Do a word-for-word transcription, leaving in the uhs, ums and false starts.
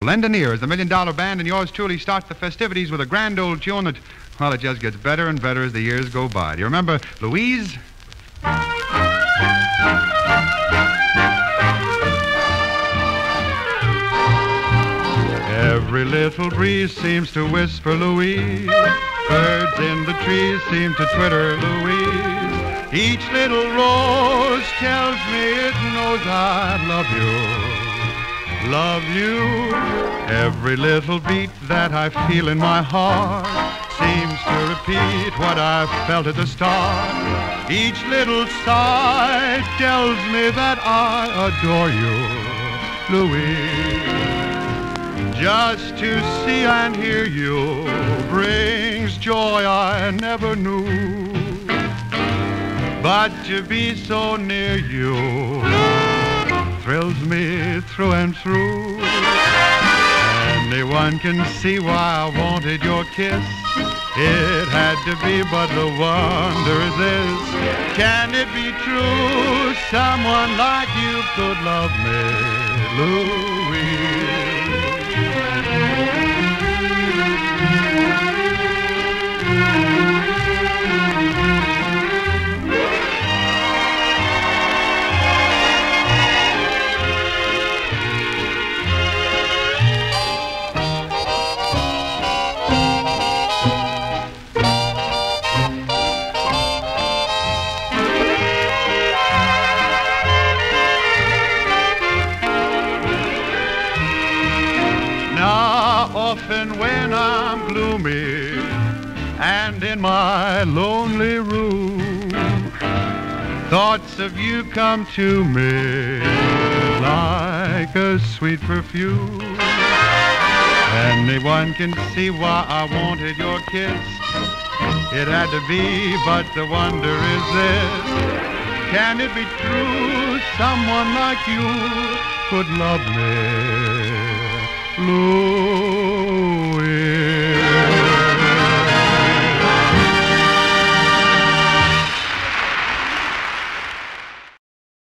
Lend an ear as the Million Dollar Band and yours truly starts the festivities with a grand old tune that, well, it just gets better and better as the years go by. Do you remember Louise? Every little breeze seems to whisper Louise. Birds in the trees seem to twitter Louise. Each little rose tells me it knows I love you, love you. Every little beat that I feel in my heart seems to repeat what I felt at the start. Each little sigh tells me that I adore you, Louise. Just to see and hear you brings joy I never knew. But to be so near you thrills me through and through. Anyone can see why I wanted your kiss. It had to be, but the wonder is this. Can it be true someone like you could love me, Louise? Often when I'm gloomy and in my lonely room, thoughts of you come to me like a sweet perfume. Anyone can see why I wanted your kiss. It had to be, but the wonder is this. Can it be true someone like you could love me, Louise?